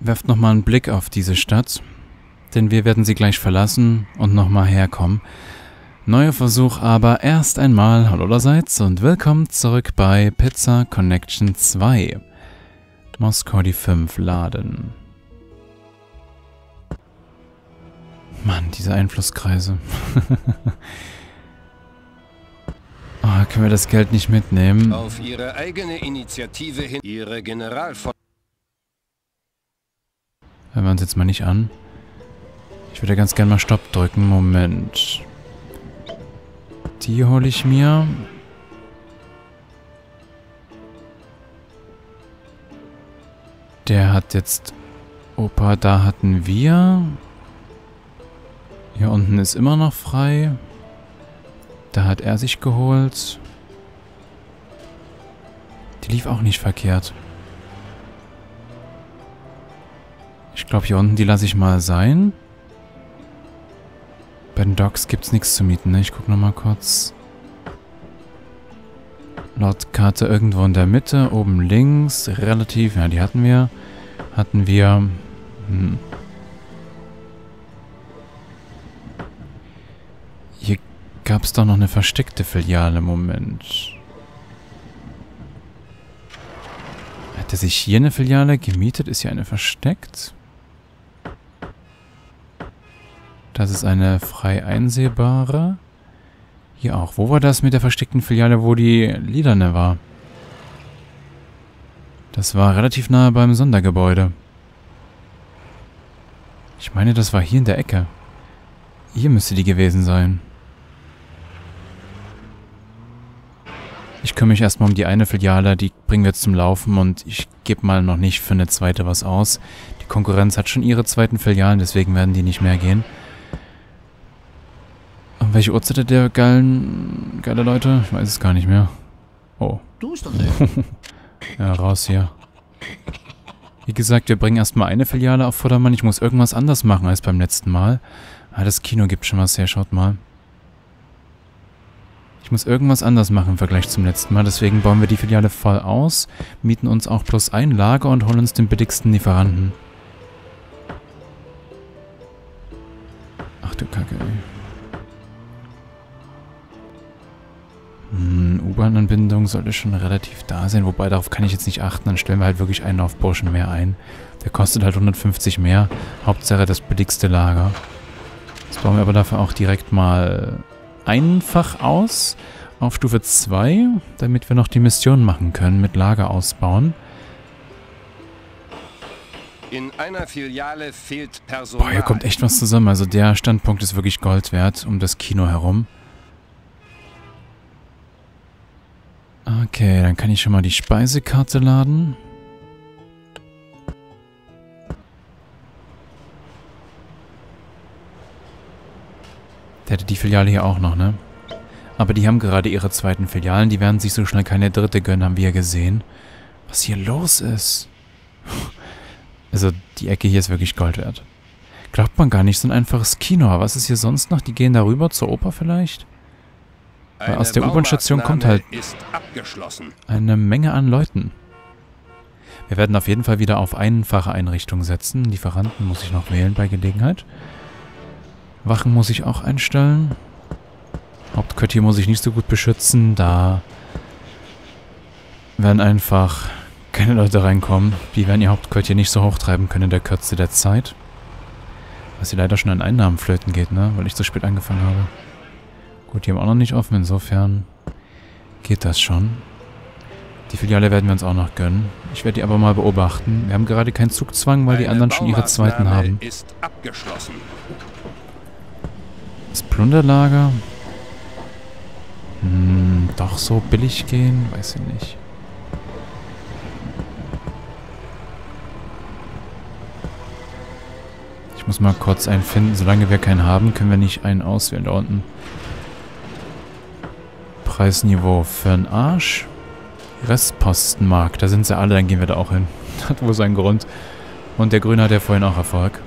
Werft nochmal einen Blick auf diese Stadt, denn wir werden sie gleich verlassen und nochmal herkommen. Neuer Versuch, aber erst einmal hallo allerseits und willkommen zurück bei Pizza Connection 2. Moskau die 5 laden. Mann, diese Einflusskreise. Oh, können wir das Geld nicht mitnehmen? Auf Ihre eigene Initiative hin. Ihre Generalvoll... Hören wir uns jetzt mal nicht an. Ich würde ganz gerne mal Stopp drücken. Moment. Die hole ich mir. Der hat jetzt... Opa, da hatten wir... Hier unten ist immer noch frei. Da hat er sich geholt. Die lief auch nicht verkehrt. Ich glaube, hier unten, die lasse ich mal sein. Bei den Docks gibt es nichts zu mieten, ne? Ich gucke nochmal kurz. Laut Karte irgendwo in der Mitte, oben links, relativ, ja, die hatten wir. Hier gab es doch noch eine versteckte Filiale, Moment. Hätte sich hier eine Filiale gemietet? Ist hier eine versteckt? Das ist eine frei einsehbare. Hier auch. Wo war das mit der versteckten Filiale, wo die lilane war? Das war relativ nahe beim Sondergebäude. Ich meine, das war hier in der Ecke. Hier müsste die gewesen sein. Ich kümmere mich erstmal um die eine Filiale, die bringen wir jetzt zum Laufen und ich gebe mal noch nicht für eine zweite was aus. Die Konkurrenz hat schon ihre zweiten Filialen, deswegen werden die nicht mehr gehen. Und welche Uhrzeit hat der geile Leute? Ich weiß es gar nicht mehr. Oh. Du bist doch der. Ja, raus hier. Wie gesagt, wir bringen erstmal eine Filiale auf Vordermann. Ich muss irgendwas anders machen als beim letzten Mal. Ah, das Kino gibt schon was her, schaut mal. Ich muss irgendwas anders machen im Vergleich zum letzten Mal. Deswegen bauen wir die Filiale voll aus, mieten uns auch bloß ein Lager und holen uns den billigsten Lieferanten. Ach du Kacke, ey. U-Bahn-Anbindung sollte schon relativ da sein, wobei darauf kann ich jetzt nicht achten, dann stellen wir halt wirklich einen Aufburschen mehr ein. Der kostet halt 150 mehr, Hauptsache das billigste Lager. Jetzt bauen wir aber dafür auch direkt mal einfach aus, auf Stufe 2, damit wir noch die Mission machen können, mit Lager ausbauen. In einer Filiale fehlt Personal. Boah, hier kommt echt was zusammen, also der Standpunkt ist wirklich Gold wert, um das Kino herum. Okay, dann kann ich schon mal die Speisekarte laden. Der hätte die Filiale hier auch noch, ne? Aber die haben gerade ihre zweiten Filialen. Die werden sich so schnell keine dritte gönnen, haben wir ja gesehen. Was hier los ist. Also, die Ecke hier ist wirklich Gold wert. Glaubt man gar nicht, so ein einfaches Kino. Aber was ist hier sonst noch? Die gehen darüber zur Oper vielleicht? Weil aus der U-Bahn-Station kommt halt eine Menge an Leuten. Wir werden auf jeden Fall wieder auf einfache Einrichtungen setzen. Lieferanten muss ich noch wählen bei Gelegenheit. Wachen muss ich auch einstellen. Hauptquartier muss ich nicht so gut beschützen. Da werden einfach keine Leute reinkommen. Die werden ihr Hauptquartier nicht so hochtreiben können in der Kürze der Zeit. Was hier leider schon an Einnahmen flöten geht, ne? Weil ich so spät angefangen habe. Gut, die haben auch noch nicht offen, insofern geht das schon. Die Filiale werden wir uns auch noch gönnen. Ich werde die aber mal beobachten. Wir haben gerade keinen Zugzwang, weil die anderen schon ihre zweiten haben. Das Plunderlager? Doch so billig gehen? Weiß ich nicht. Ich muss mal kurz einen finden. Solange wir keinen haben, können wir nicht einen auswählen. Da unten. Preisniveau für den Arsch. Restpostenmarkt. Da sind sie alle, dann gehen wir da auch hin. Hat wohl seinen Grund. Und der Grüne hat ja vorhin auch Erfolg.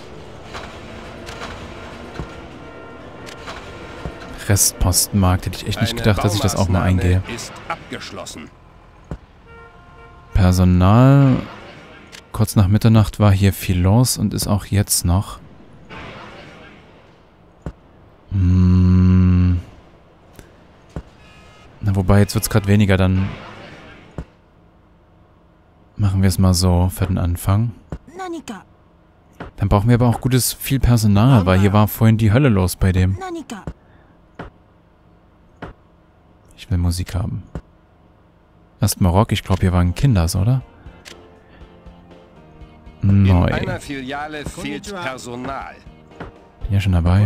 Restpostenmarkt. Hätte ich echt nicht gedacht, dass ich das auch mal eingehe. Personal Kurz nach Mitternacht war hier viel los und ist auch jetzt noch. Na, wobei, jetzt wird es gerade weniger, dann machen wir es mal so für den Anfang. Dann brauchen wir aber auch viel Personal, weil hier war vorhin die Hölle los bei dem. Ich will Musik haben. Erstmal Rock, ich glaube, hier waren Kinders, oder? Neu. In einer Filiale fehlt Personal. Bin ja schon dabei.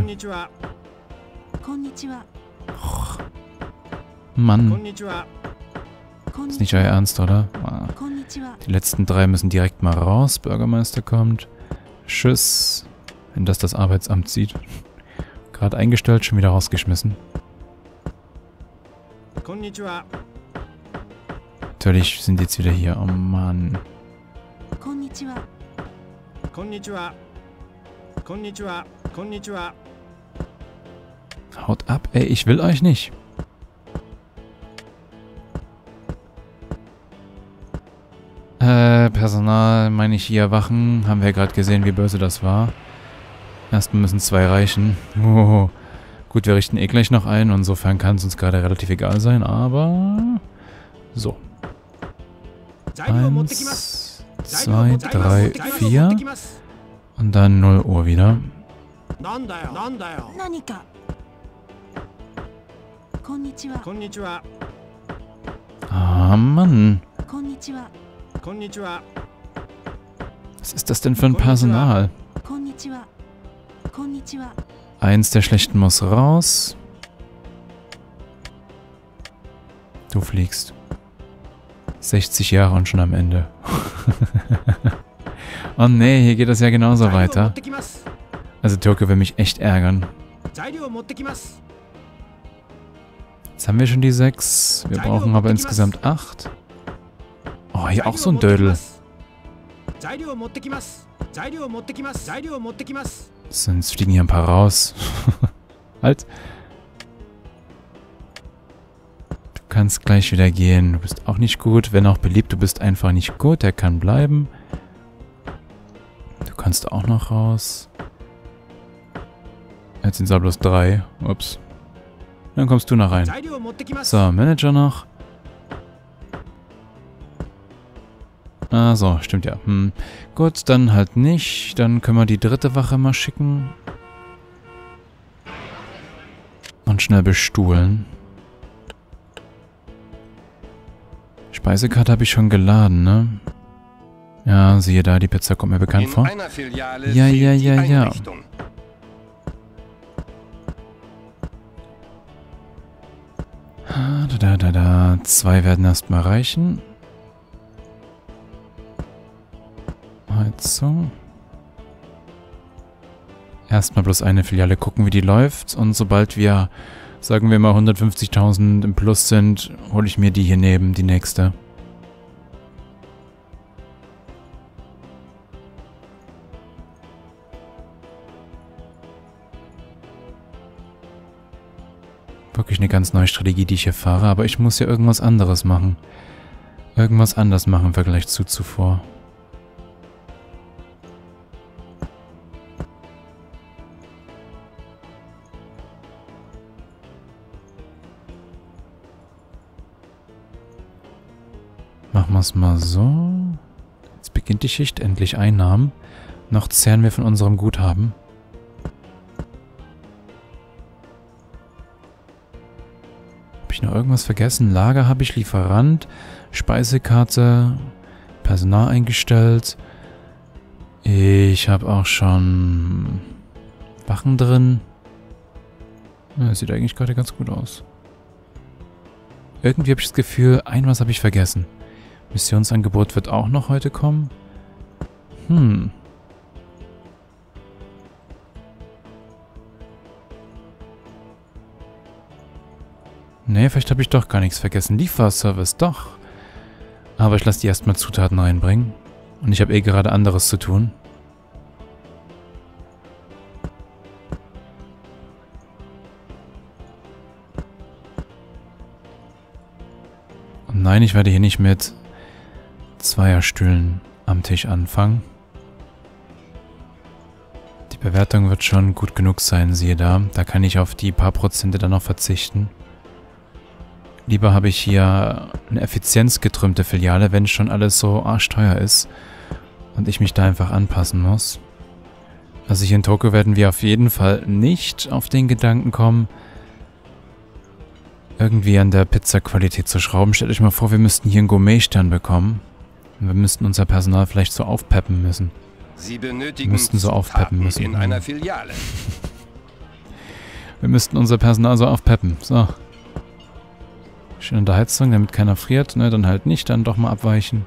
Och. Mann. Ist nicht euer Ernst, oder? Ah. Die letzten 3 müssen direkt mal raus. Bürgermeister kommt. Tschüss. Wenn das Arbeitsamt sieht. Gerade eingestellt, schon wieder rausgeschmissen. Natürlich sind die jetzt wieder hier. Oh Mann. Haut ab, ey, ich will euch nicht. Personal, meine ich hier, Wachen. Haben wir gerade gesehen, wie böse das war. Erstmal müssen 2 reichen. Oh. Gut, wir richten eh gleich noch ein. Insofern kann es uns gerade relativ egal sein, aber... So. 1, 2, 3, 4. Und dann 0 Uhr wieder. Ah, Mann. Was ist das denn für ein Personal? 1 der Schlechten muss raus. Du fliegst. 60 Jahre und schon am Ende. Oh nee, hier geht das ja genauso weiter. Also Tokio will mich echt ärgern. Jetzt haben wir schon die 6. Wir brauchen aber insgesamt 8. Oh, hier auch so ein Dödel. Sonst fliegen hier ein paar raus. Halt. Du kannst gleich wieder gehen. Du bist auch nicht gut. Wenn auch beliebt, du bist einfach nicht gut. Der kann bleiben. Du kannst auch noch raus. Jetzt sind es bloß 3. Ups. Dann kommst du noch rein. So, Manager noch. Ah, so, stimmt ja. Gut, dann halt nicht. Dann können wir die 3. Wache mal schicken. Und schnell bestuhlen. Speisekarte habe ich schon geladen, ne? Ja, siehe da, die Pizza kommt mir bekannt vor. Ja. Da. 2 werden erstmal reichen. Heizung. Erstmal bloß eine Filiale gucken, wie die läuft. Und sobald wir, sagen wir mal, 150.000 im Plus sind, hole ich mir die hier neben, die nächste. Wirklich eine ganz neue Strategie, die ich hier fahre. Aber ich muss ja irgendwas anderes machen. Irgendwas anders machen im Vergleich zu zuvor. Machen wir es mal so. Jetzt beginnt die Schicht, endlich Einnahmen. Noch zehren wir von unserem Guthaben. Habe ich noch irgendwas vergessen? Lager habe ich, Lieferant, Speisekarte, Personal eingestellt. Ich habe auch schon Wachen drin. Ja, das sieht eigentlich gerade ganz gut aus. Irgendwie habe ich das Gefühl, was habe ich vergessen. Missionsangebot wird auch noch heute kommen. Nee, vielleicht habe ich doch gar nichts vergessen. Lieferservice, doch. Aber ich lasse die erstmal Zutaten reinbringen. Und ich habe eh gerade anderes zu tun. Und nein, ich werde hier nicht mit Zweierstühlen am Tisch anfangen. Die Bewertung wird schon gut genug sein, siehe da. Da kann ich auf die paar Prozente dann noch verzichten. Lieber habe ich hier eine effizienzgetrümmte Filiale, wenn schon alles so arschteuer ist und ich mich da einfach anpassen muss. Also hier in Tokio werden wir auf jeden Fall nicht auf den Gedanken kommen, irgendwie an der Pizzaqualität zu schrauben. Stellt euch mal vor, wir müssten hier einen Gourmet-Stern bekommen. Und wir müssten unser Personal vielleicht so aufpeppen müssen. Sie benötigen müssten so aufpeppen müssen. in einer Filiale. Wir müssten unser Personal so aufpeppen. So. Schön an der Heizung, damit keiner friert. Ne, dann halt nicht, dann doch mal abweichen.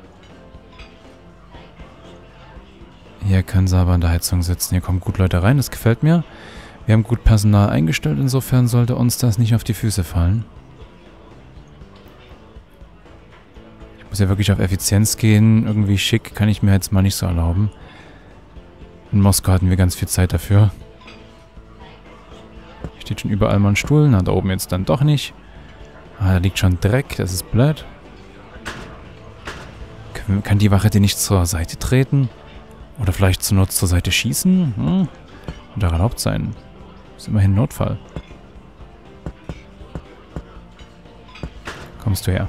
Hier können sie aber an der Heizung sitzen. Hier kommen gut Leute rein, das gefällt mir. Wir haben gut Personal eingestellt, insofern sollte uns das nicht auf die Füße fallen. Ich muss ja wirklich auf Effizienz gehen. Irgendwie schick kann ich mir jetzt mal nicht so erlauben. In Moskau hatten wir ganz viel Zeit dafür. Hier steht schon überall mal ein Stuhl. Na, da oben jetzt dann doch nicht. Ah, da liegt schon Dreck, das ist blöd. Kann die Wache denn nicht zur Seite treten? Oder vielleicht zur Not zur Seite schießen? Hm? Würde erlaubt sein. Ist immerhin Notfall. Kommst du her?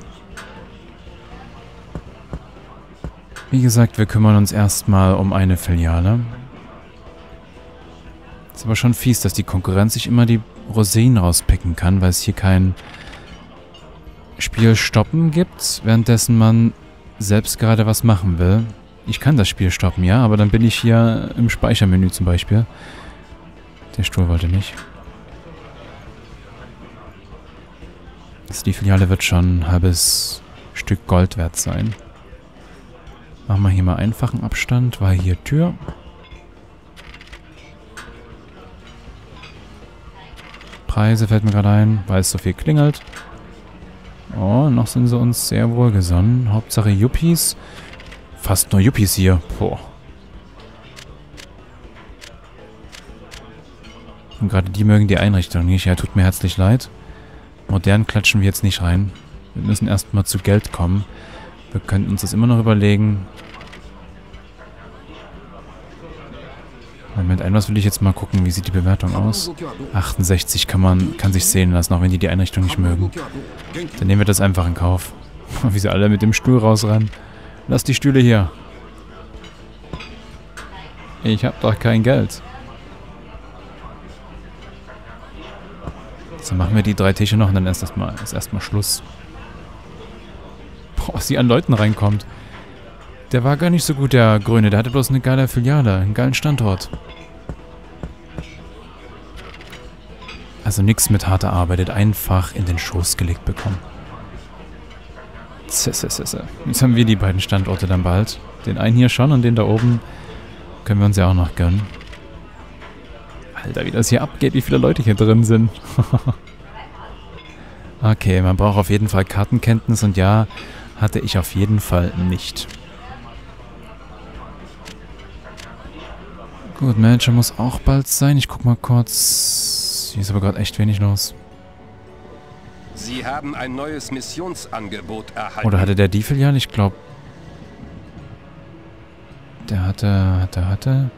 Wie gesagt, wir kümmern uns erstmal um eine Filiale. Ist aber schon fies, dass die Konkurrenz sich immer die Rosinen rauspicken kann, weil es hier kein Spiel stoppen gibt, währenddessen man selbst gerade was machen will. Ich kann das Spiel stoppen, ja, aber dann bin ich hier im Speichermenü zum Beispiel. Der Stuhl wollte nicht. Also die Filiale wird schon ein halbes Stück Gold wert sein. Machen wir hier mal einfachen Abstand, weil hier Tür. Preise fällt mir gerade ein, weil es so viel klingelt. Oh, noch sind sie uns sehr wohlgesonnen. Hauptsache Yuppies. Fast nur Yuppies hier. Boah. Und gerade die mögen die Einrichtung nicht. Ja, tut mir herzlich leid. Modern klatschen wir jetzt nicht rein. Wir müssen erstmal zu Geld kommen. Wir könnten uns das immer noch überlegen. Moment, was will ich jetzt mal gucken. Wie sieht die Bewertung aus? 68 kann sich sehen lassen, auch wenn die Einrichtung nicht mögen. Dann nehmen wir das einfach in Kauf. Wie sie alle mit dem Stuhl rausrennen. Lass die Stühle hier. Ich hab doch kein Geld. So, machen wir die 3 Tische noch und dann ist erstmal Schluss. Boah, was hier an Leuten reinkommt. Der war gar nicht so gut, der Grüne. Der hatte bloß eine geile Filiale, einen geilen Standort. Also nichts mit harter Arbeit, einfach in den Schoß gelegt bekommen. Jetzt haben wir die beiden Standorte dann bald. Den einen hier schon und den da oben können wir uns ja auch noch gönnen. Alter, wie das hier abgeht, wie viele Leute hier drin sind. Okay, man braucht auf jeden Fall Kartenkenntnis und ja, hatte ich auf jeden Fall nicht. Gut, Manager muss auch bald sein. Ich guck mal kurz. Hier ist aber gerade echt wenig los. Sie haben ein neues Missionsangebot erhalten. Oder hatte der die Filiale? Ich glaube... Der hatte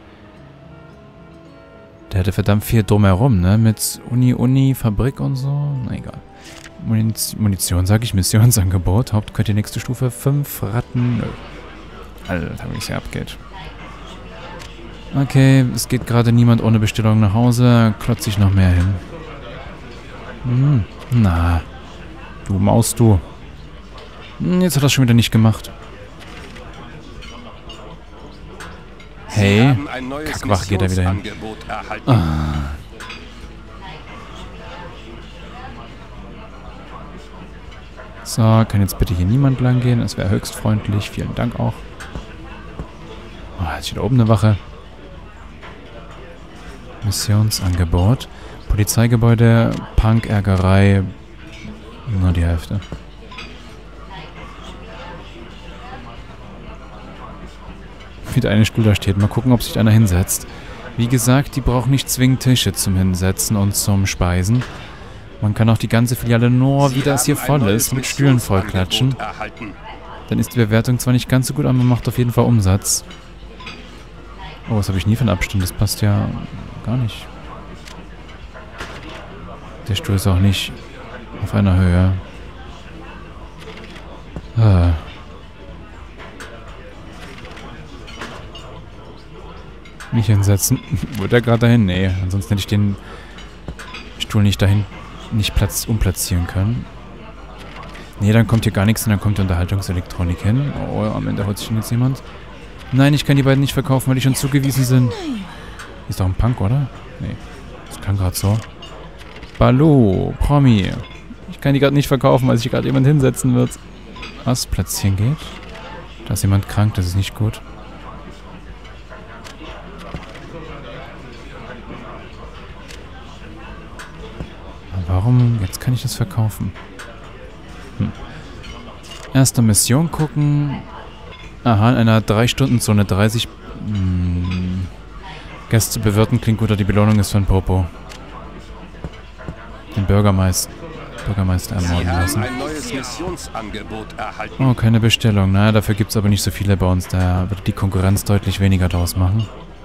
verdammt viel drumherum, ne? Mit Uni, Fabrik und so. Na egal. Munition, sage ich. Missionsangebot. Hauptquartier nächste Stufe. 5 Ratten. Nö. Alter, wie es hier abgeht. Okay, es geht gerade niemand ohne Bestellung nach Hause. Klotze ich noch mehr hin. Na. Du Maus, du. Jetzt hat das schon wieder nicht gemacht. Hey. Kackwach geht er wieder hin. So, kann jetzt bitte hier niemand lang gehen. Das wäre höchst freundlich. Vielen Dank auch. Oh, jetzt steht oben eine Wache. Missionsangebot. Polizeigebäude, Punk-Ärgerei. Nur die Hälfte. Wie der eine Stuhl da steht. Mal gucken, ob sich einer hinsetzt. Wie gesagt, die brauchen nicht zwingend Tische zum Hinsetzen und zum Speisen. Man kann auch die ganze Filiale nur, wie das hier voll ist, mit Stühlen vollklatschen. Dann ist die Bewertung zwar nicht ganz so gut, aber man macht auf jeden Fall Umsatz. Oh, was habe ich nie für einen Abstand? Das passt ja gar nicht. Der Stuhl ist auch nicht auf einer Höhe. Ah. Nicht hinsetzen. Wollte er gerade dahin? Nee, ansonsten hätte ich den Stuhl nicht dahin, nicht umplatzieren können. Nee, dann kommt hier gar nichts und dann kommt die Unterhaltungselektronik hin. Oh, am Ende holt sich jetzt jemand. Nein, ich kann die beiden nicht verkaufen, weil die schon zugewiesen sind. Ist doch ein Punk, oder? Nee, das klang gerade so. Baloo, Promi. Ich kann die gerade nicht verkaufen, weil sich gerade jemand hinsetzen wird. Was? Platzieren geht? Da ist jemand krank, das ist nicht gut. Warum? Jetzt kann ich das verkaufen. Erste Mission gucken. Aha, in einer 3-Stunden-Zone 30 Gäste bewirten klingt gut, die Belohnung ist von Popo. Den Bürgermeister ermorden lassen. Ein neues Missionsangebot erhalten. Oh, keine Bestellung. Naja, dafür gibt es aber nicht so viele bei uns. Da wird die Konkurrenz deutlich weniger draus machen.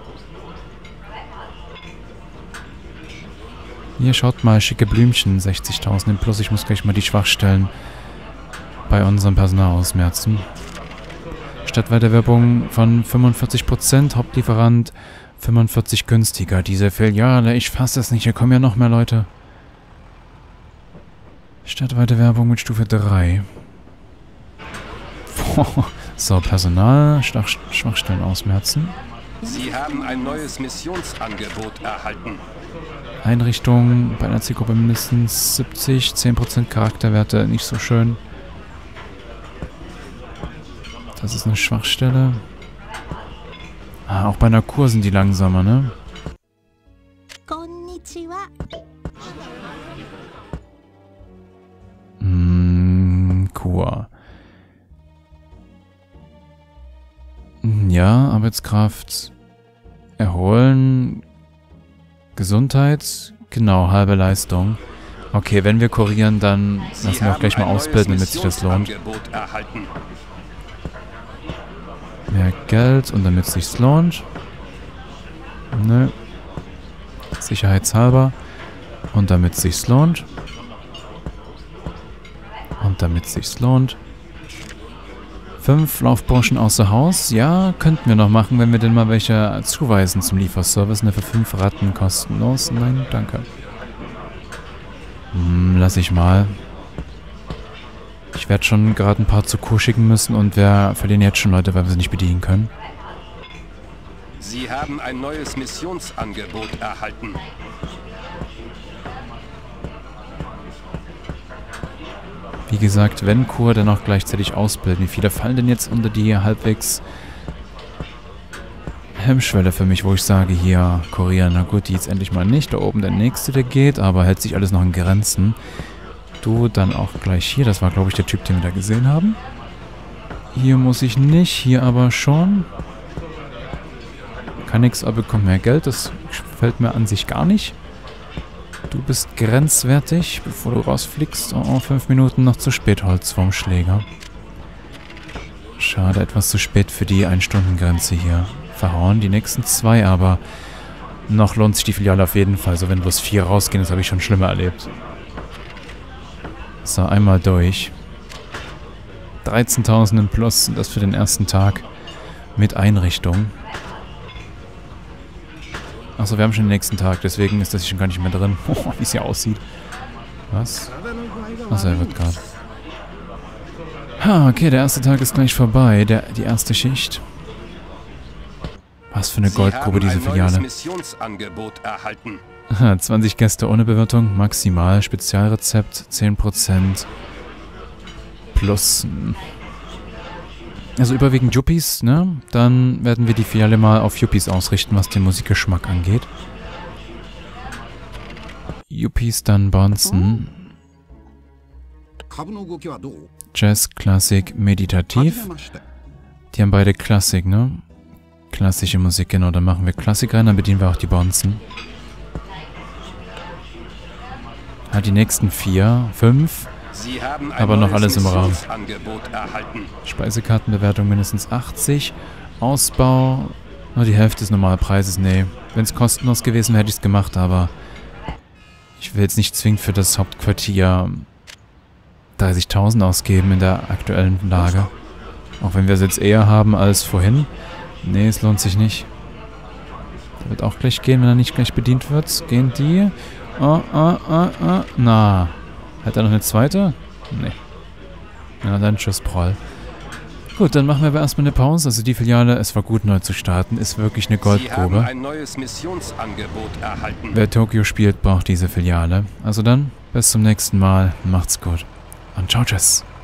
Hier, schaut mal, schicke Blümchen, 60.000 im Plus. Ich muss gleich mal die Schwachstellen bei unserem Personal ausmerzen. Stadtweiterwerbung von 45%, Hauptlieferant 45 günstiger. Diese Filiale, ich fasse es nicht, hier kommen ja noch mehr Leute. Stadtweiterwerbung mit Stufe 3. So, Personal, Schwachstellen ausmerzen. Sie haben ein neues Missionsangebot erhalten. Einrichtung bei einer Zielgruppe mindestens 70, 10% Charakterwerte, nicht so schön. Das ist eine Schwachstelle. Ah, auch bei einer Kur sind die langsamer, ne? Kur. Ja, Arbeitskraft. Erholen. Gesundheit. Genau, halbe Leistung. Okay, wenn wir kurieren, dann lassen wir auch gleich mal ausbilden, damit sich das lohnt. Mehr Geld und damit es sich lohnt. Nö. Sicherheitshalber. Und damit es sich lohnt. Und damit es sich lohnt. 5 Laufburschen außer Haus. Ja, könnten wir noch machen, wenn wir denn mal welche zuweisen zum Lieferservice. Ne, für 5 Ratten kostenlos. Nein, danke. Lass ich mal. Ich werde schon gerade ein paar zur Kur schicken müssen und wir verlieren jetzt schon Leute, weil wir sie nicht bedienen können. Sie haben ein neues Missionsangebot erhalten. Wie gesagt, wenn Kur, dann auch gleichzeitig ausbilden. Wie viele fallen denn jetzt unter die halbwegs Hemmschwelle für mich, wo ich sage, hier, kurieren. Na gut, die jetzt endlich mal nicht. Da oben der nächste, der geht, aber hält sich alles noch in Grenzen. Du dann auch gleich hier. Das war, glaube ich, der Typ, den wir da gesehen haben. Hier muss ich nicht, hier aber schon. Kann nichts, aber bekommt mehr Geld. Das gefällt mir an sich gar nicht. Du bist grenzwertig, bevor du rausfliegst. Oh, 5 Minuten noch zu spät, Holzwurmschläger. Schade, etwas zu spät für die 1-Stunden-Grenze hier. Verhauen die nächsten 2, aber noch lohnt sich die Filiale auf jeden Fall. So, wenn bloß 4 rausgehen, das habe ich schon schlimmer erlebt. So, einmal durch. 13.000 im Plus, das für den ersten Tag. Mit Einrichtung. Achso, wir haben schon den nächsten Tag, deswegen ist das hier schon gar nicht mehr drin. Oh, wie es hier aussieht. Was? Achso, er wird gerade. Okay, der erste Tag ist gleich vorbei. Die erste Schicht. Was für eine Goldgrube, diese Filiale. Missionsangebot erhalten. 20 Gäste ohne Bewirtung, maximal. Spezialrezept, 10%. Plus. Also überwiegend Yuppies, ne? Dann werden wir die Filiale mal auf Yuppies ausrichten, was den Musikgeschmack angeht. Yuppies, dann Bonzen. Jazz, Klassik, Meditativ. Die haben beide Klassik, ne? Klassische Musik, genau. Dann machen wir Klassik rein, dann bedienen wir auch die Bonzen. Die nächsten 4, 5 Sie haben ein Aber noch neues alles im Rahmen. Missionsangebot erhalten. Speisekartenbewertung mindestens 80. Ausbau, nur die Hälfte des normalen Preises. Nee, wenn es kostenlos gewesen wäre, hätte ich es gemacht, aber ich will jetzt nicht zwingend für das Hauptquartier 30.000 ausgeben in der aktuellen Lage. Auch wenn wir es jetzt eher haben als vorhin. Nee, es lohnt sich nicht. Der wird auch gleich gehen, wenn er nicht gleich bedient wird. Gehen die? Na. Hat er noch eine zweite? Nee. Ja, dann tschüss, Proll. Gut, dann machen wir aber erstmal eine Pause. Also die Filiale, es war gut neu zu starten, ist wirklich eine Sie haben Goldgrube. ein neues Missionsangebot erhalten. Wer Tokio spielt, braucht diese Filiale. Also dann, bis zum nächsten Mal. Macht's gut. Und ciao, tschüss.